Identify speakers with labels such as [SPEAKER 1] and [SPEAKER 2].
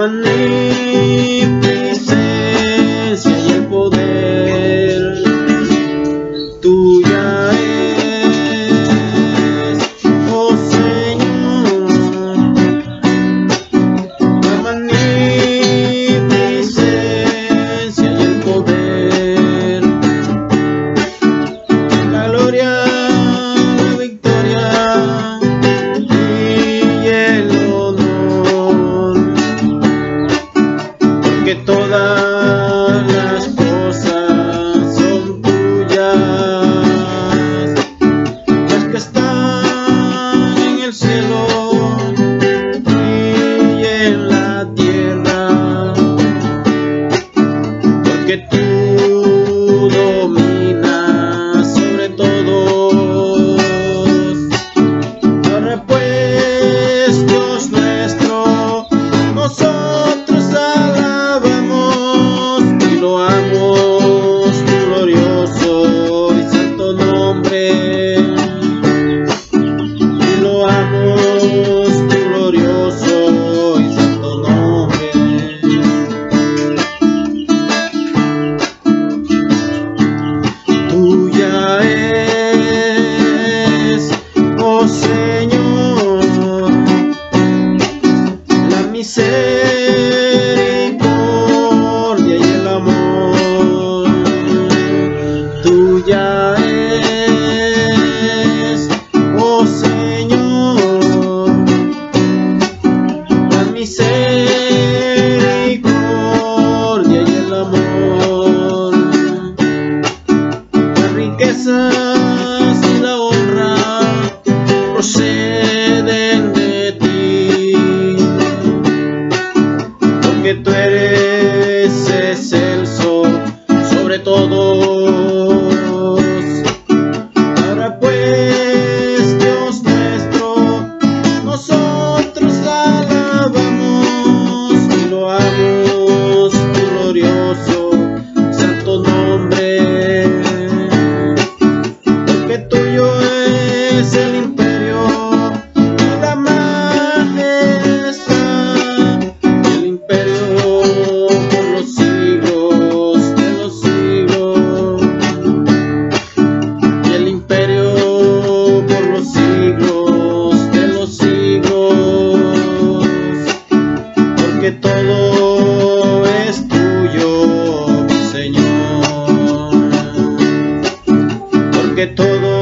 [SPEAKER 1] magnificencia y el poder tuya es, oh Señor. La magnificencia y el poder, la gloria, la victoria y el honor, porque todas las cosas son tuyas, las que están en el cielo y en la tierra, porque tú dominas sobre todos. Ahora pues, Dios nuestro, nosotros alabamos y loamos tu glorioso y santo nombre, y loamos tu glorioso y santo nombre. Tuya es, oh Señor, la misericordia y el amor. Tuya es, oh Señor, la misericordia y el amor. Las riquezas y la honra proceden de ti, porque tú eres excelso sobre todos. Ahora pues, Dios nuestro, nosotros alabamos y loamos tu glorioso santo nombre, porque tuyo es el imperio y la majestad, el imperio por los siglos de los siglos, y el imperio por los siglos de los siglos, porque todo es tuyo, mi Señor, porque todo